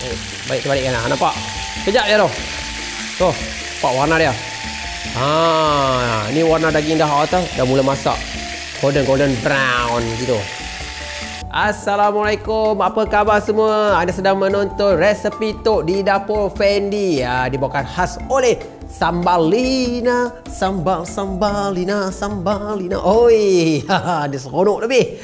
Baik terbalikkan lah. Nampak? Kejap je tu. Tuh, nampak warna dia. Ni warna daging dah dah mula masak. Golden brown gitu. Assalamualaikum, apa khabar semua? Anda sedang menonton resepi Tok di Dapur Fendi. Dibawakan khas oleh Sambalina. Sambalina. Oi, dia seronok lebih.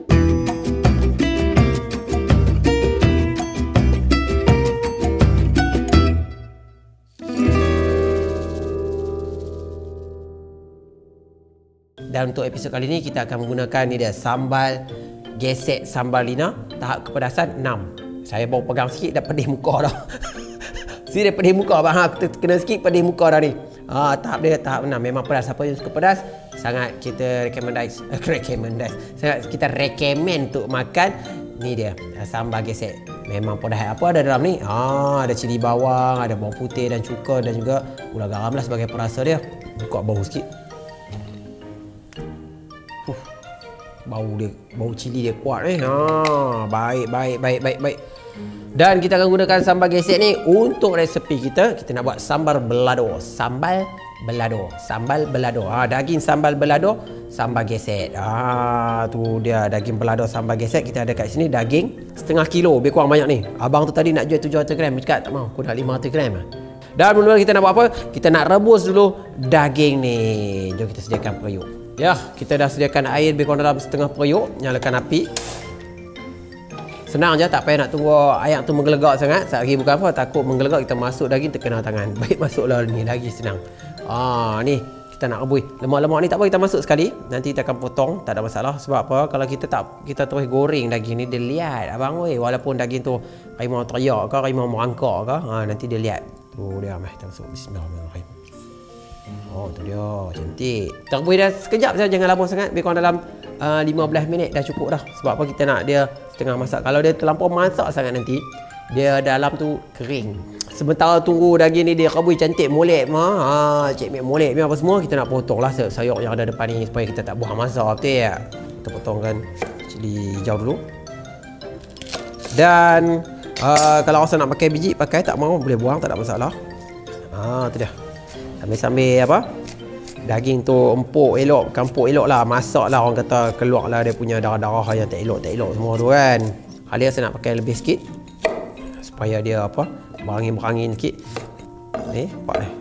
Dan untuk episod kali ini kita akan menggunakan ni dia sambal gesek Sambalina. Tahap kepedasan 6. Saya baru pegang sikit dah pedih muka dah. Dia pedih muka bang. Kita kena sikit pedih muka dah ni. Tahap dia tahap 6. Memang pedas. Siapa yang suka pedas sangat kita sangat kita recommend untuk makan. Ni dia sambal gesek. Memang pedas. Apa ada dalam ni? Ada cili bawang, ada bawang putih dan cuka dan juga gula garam lah sebagai perasa dia. Buka bau sikit. Bau cili dia kuat baik. Dan kita akan gunakan sambal gesek ni untuk resepi kita. Kita nak buat sambal belado. Sambal belado. Daging sambal belado, sambal gesek. Tu dia daging belado sambal gesek. Kita ada kat sini daging setengah kilo, lebih kurang banyak ni. Abang tu tadi nak jual 700 gram, cakap tak mau, aku nak 500 gram. Dan mula-mula kita nak buat apa? Kita nak rebus dulu daging ni. Jom kita sediakan periuk. Ya, kita dah sediakan air lebih kurang dalam setengah periuk. Nyalakan api. Senang je, tak payah nak tunggu air tu menggelegak sangat. Sekejap lagi bukan apa, takut menggelegak kita masuk daging terkena tangan. Baik, masuklah ni, lagi senang. Ni, kita nak rebus. Lemak-lemak ni tak apa, kita masuk sekali. Nanti kita akan potong, tak ada masalah. Sebab apa? Kalau kita terus goreng daging ni, dia liat. Abang walaupun daging tu harimau teriak ke, harimau merangkak ke, nanti dia liat. Tu dia, kita masuk. Bismillahirrahmanirrahim. Tu dia, cantik. Terbui dah sekejap saja, jangan lama sangat. Lebih kurang dalam 15 minit dah cukup dah. Sebab apa, kita nak dia setengah masak. Kalau dia terlampau masak sangat nanti, dia dalam tu kering. Sementara tunggu daging ni dia rebus cantik, molek cik mek molek apa semua, kita nak potong lah sayur yang ada depan ni supaya kita tak buang masa, betul ya? Kita potongkan cili hijau dulu. Dan kalau rasa nak pakai biji, pakai, tak mau boleh buang, tak ada masalah. Tu dia. Sambil daging tu empuk elok, bukan empuk elok lah, masak lah, orang kata keluar lah dia punya darah-darah yang tak elok semua tu kan. Kali ni saya nak pakai lebih sikit supaya dia berangin sikit. Nampak ni.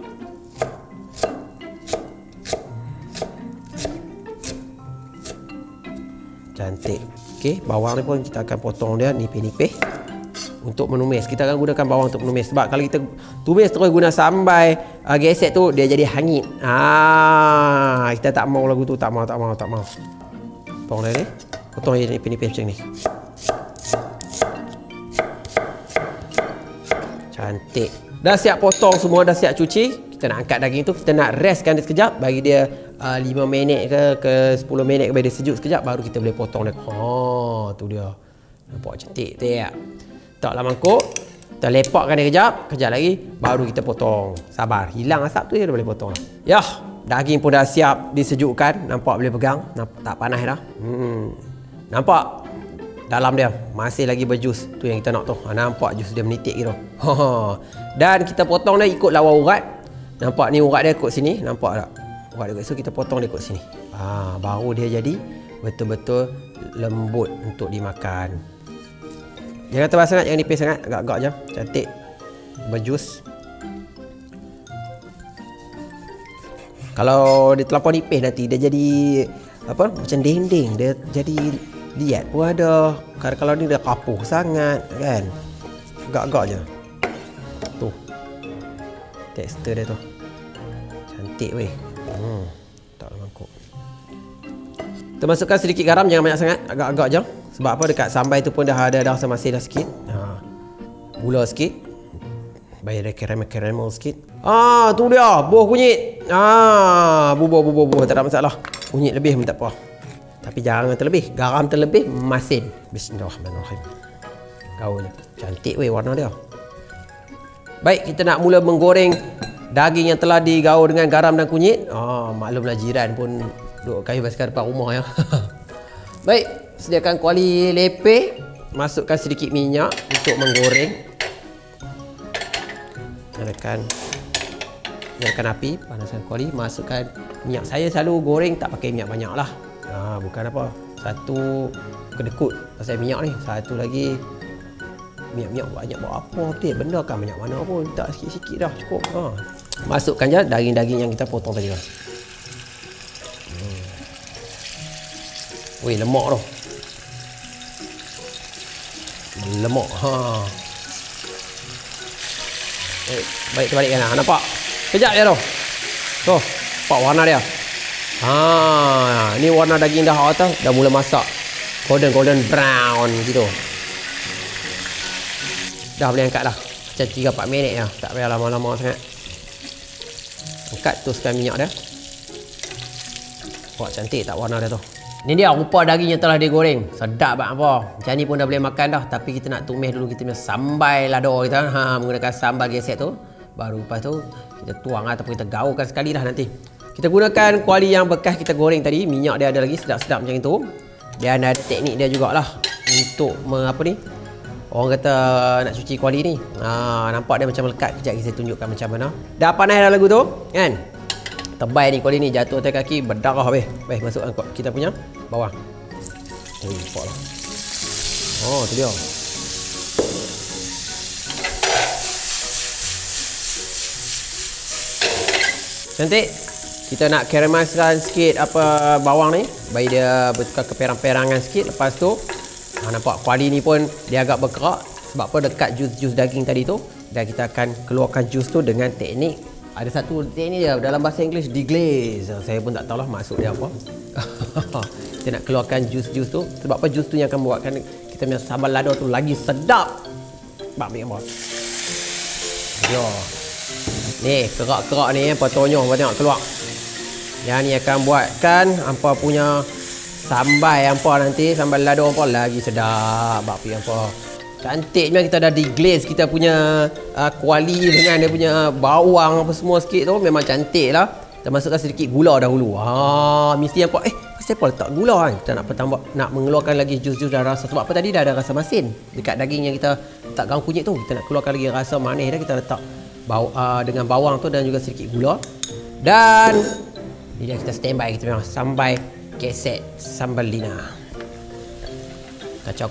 Cantik. Okey, bawang ni pun kita akan potong dia nipis-nipis untuk menumis. Kita akan gunakan bawang untuk menumis. Sebab kalau kita tumis terus guna sambal gesek tu, dia jadi hangit. Kita tak mau lagu tu, tak mau. Potong dia ni. Potong dia nipis-nipis macam ni. Cantik. Dah siap potong semua, dah siap cuci. Kita nak angkat daging tu, kita nak restkan dia sekejap, bagi dia 5 minit ke 10 minit, bagi dia sejuk sekejap, baru kita boleh potong dia. Tu dia. Nampak cantik tu ya. Letaklah mangkuk, kita lepakkan dia kejap lagi baru kita potong. Sabar, hilang asap tu je dah boleh potong lah. Yah, daging pun dah siap disejukkan. Nampak boleh pegang, tak panas dah. Nampak dalam dia masih lagi berjus. Tu yang kita nak tu. Nampak jus dia menitik gitu. Dan kita potong dia ikut lawa urat. Nampak ni urat dia ikut sini, nampak tak? Urat dia, so kita potong dia ikut sini. Baru dia jadi betul-betul lembut untuk dimakan. Jangan tebal sangat, jangan nipis sangat, agak-agak je. Cantik. Berjus. Kalau dia terlampau nipis nanti dia jadi macam dinding, dia jadi liat pun ada. Kalau ni dia kapuh sangat kan. Agak-agak je. Tu. Tekstur dia tu. Cantik weh. Tak mangkuk. Kita masukkan sedikit garam, jangan banyak sangat, agak-agak je. Sebab apa, dekat sambal tu pun dah ada rasa masin dah sikit. Gula sikit. Bayar caramel sikit. Tu dia, buah kunyit. Bubuh. Tak ada masalah. Kunyit lebih pun tak apa. Tapi jangan terlebih. Garam terlebih, masin. Bismillahirrahmanirrahim. Gaul. Cantik weh warna dia. Baik, kita nak mula menggoreng daging yang telah digaul dengan garam dan kunyit. Maklumlah jiran pun duduk kayu basikal depan rumah ya. Baik. Sediakan kuali lepeh, masukkan sedikit minyak untuk menggoreng. Nyalakan api, panaskan kuali, masukkan minyak. Saya selalu goreng tak pakai minyak banyak lah. Bukan apa, satu kedekut pasal minyak ni, satu lagi minyak banyak buat apa dia, benda kan banyak mana pun, tak sikit-sikit dah cukup. Masukkan je daging-daging yang kita potong tadi lah. Weh, lemak tu. Lemak. Baik terbalikkan lah. Nampak? Kejap je tu. Tuh, nampak warna dia. Ni warna daging dah dah mula masak. Golden brown gitu. Dah boleh angkat dah. Macam 3-4 minit lah. Tak payah lama-lama sangat. Angkat, teruskan minyak dia. Wah, cantik tak warna dia tu. Ni dia rupa daging yang telah digoreng. Sedap banget apa. Macam ni pun dah boleh makan dah. Tapi kita nak tumis dulu kita punya sambal lado kita. Menggunakan sambal gesek tu. Baru lepas tu kita tuang ataupun kita gaulkan sekali dah nanti. Kita gunakan kuali yang bekas kita goreng tadi. Minyak dia ada lagi sedap-sedap macam itu. Dan ada teknik dia jugalah untuk orang kata nak cuci kuali ni. Nampak dia macam melekat. Kejap saya tunjukkan macam mana. Dah panas dah lagu tu kan. Tebal ni kuali ni, jatuh atas kaki berdarah habis. Baik, masukkan kita punya bawang. Nampak lah. Tu dia. Cantik. Kita nak caramelkan sikit bawang ni, bagi dia bertukar keperang-perangan sikit. Lepas tu nampak kuali ni pun dia agak berkerak sebab apa, dekat jus daging tadi tu. Dan kita akan keluarkan jus tu dengan teknik, ada satu teknik dia dalam bahasa Inggeris, deglaze. Saya pun tak tahulah maksud dia apa. Kita nak keluarkan jus tu sebab apa, jus tu yang akan buatkan kita punya sambal lado tu lagi sedap. Ambil. Yo. Ni kerak-kerak ni potongnya tengok keluar. Yang ni akan buatkan hampa punya sambal nanti, sambal lado lagi sedap. Cantiknya kita dah deglaze kita punya kuali dengan dia punya bawang semua sikit tu. Memang cantik lah. Kita masukkan sedikit gula dahulu. Mesti kenapa letak gula kan? Kita nak mengeluarkan lagi jus-jus dan rasa. Sebab apa, tadi dah ada rasa masin dekat daging yang kita letak gaung kunyit tu. Kita nak keluarkan lagi rasa manis dah. Kita letak dengan bawang tu dan juga sedikit gula. Dan ni dia, kita standby kita memang sambal gesek Sambalina. Kacau.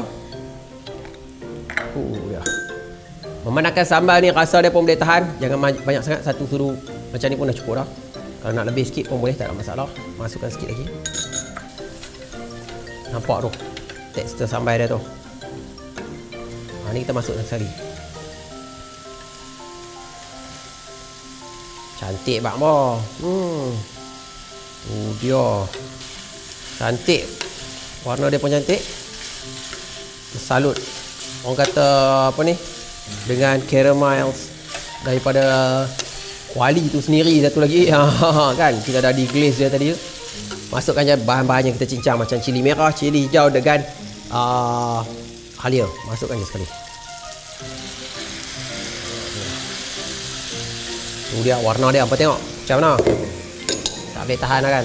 Ya. Memandangkan sambal ni rasa dia pun boleh tahan. Jangan banyak sangat, satu sudu macam ni pun dah cukup dah. Kalau nak lebih sikit pun boleh, tak ada masalah. Masukkan sikit lagi. Nampak tu tekstur sambal dia tu. Ni kita masukkan sekali. Cantik bang. Dia cantik. Warna dia pun cantik. Salut. Orang kata dengan caramel daripada kuali tu sendiri satu lagi. Kan kita dah deglaze dia tadi. Masukkan je bahan-bahan yang kita cincang macam cili merah, cili hijau dengan halia. Masukkan je sekali. Tu dia warna dia, apa tengok macam mana. Tak boleh tahan lah kan.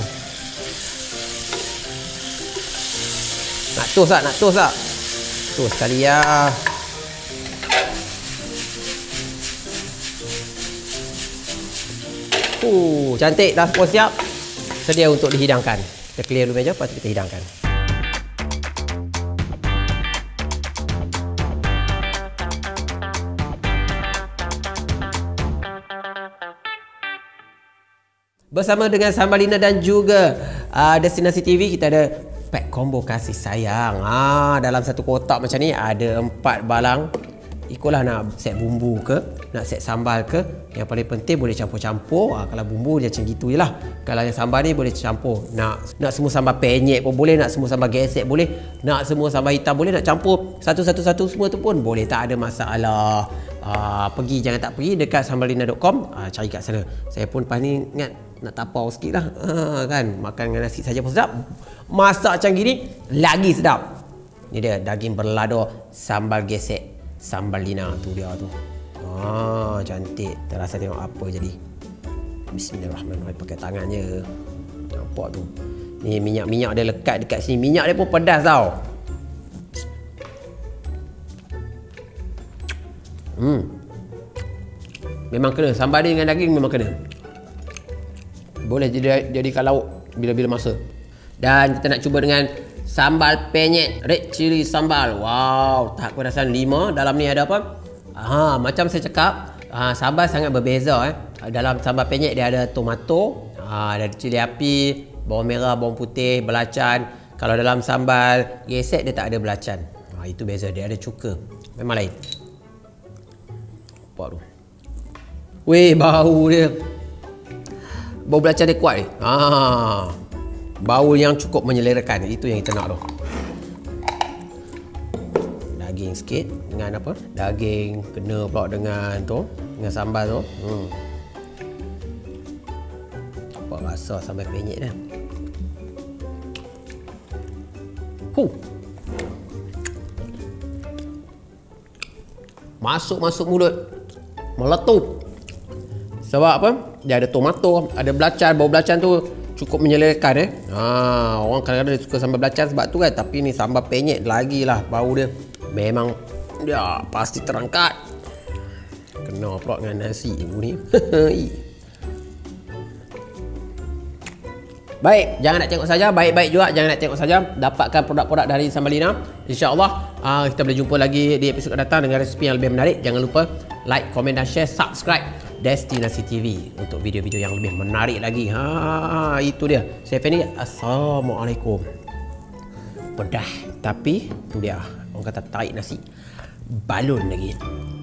Nak toast tak? Toast sekali ya. Cantik, dah semua siap. Sedia untuk dihidangkan. Kita clear dulu meja, lepas tu kita hidangkan. Bersama dengan Sambalina dan juga Destinasi TV, kita ada pack combo kasih sayang. Dalam satu kotak macam ni ada 4 balang. Ikutlah nak set bumbu ke, nak set sambal ke. Yang paling penting boleh campur-campur. Kalau bumbu dia macam gitu je lah. Kalau yang sambal ni boleh campur. Nak semua sambal penyet pun boleh, nak semua sambal gesek boleh, nak semua sambal hitam boleh, nak campur satu-satu semua tu pun boleh, tak ada masalah. Pergi jangan tak pergi dekat sambalina.com, cari kat sana. Saya pun lepas ni ingat nak tapau sikit lah. Kan makan dengan nasi saja pun sedap, masak macam gini lagi sedap. Ni dia daging berlado sambal gesek Sambalina tu dia tu. Cantik. Terasa tengok apa jadi. Bismillahirrahmanirrahim. Pakai tangan je. Nampak tu. Ni minyak dia lekat dekat sini. Minyak dia pun pedas tau. Memang kena. Sambal dia dengan daging memang kena. Boleh jadikan lauk bila-bila masa. Dan kita nak cuba dengan sambal penyet red chili sambal. Wow, tahap kepedasan 5. Dalam ni ada apa? Macam saya cakap, sambal sangat berbeza. Dalam sambal penyet dia ada tomato, ada cili api, bawang merah, bawang putih, belacan. Kalau dalam sambal gesek dia tak ada belacan. Itu beza, dia ada cuka. Memang lain. Nampak tu. Weh, bau dia. Bau belacan dia kuat ni. Bau yang cukup menyelerakan. Itu yang kita nak tu. Daging sikit dengan apa? Daging kena pula dengan tu, dengan sambal tu. Apa rasa sambal penyet dah. Masuk mulut, meletup. Sebab apa? Dia ada tomato, ada belacan. Bau belacan tu cukup menyelerakan. Orang kadang-kadang suka sambal belacan sebab tu kan. Tapi ni sambal penyet lagi lah. Bau dia memang dia pasti terangkat. Kena pula dengan nasi ni. Baik, jangan nak tengok saja. Baik-baik juga, jangan nak tengok saja. Dapatkan produk-produk dari Sambalina. InsyaAllah kita boleh jumpa lagi di episod datang dengan resipi yang lebih menarik. Jangan lupa like, komen dan share. Subscribe Destinasi TV untuk video-video yang lebih menarik lagi. Itu dia. Saya Fendi. Assalamualaikum. Pedah, tapi tu dia. Orang kata tarik nasi balon lagi.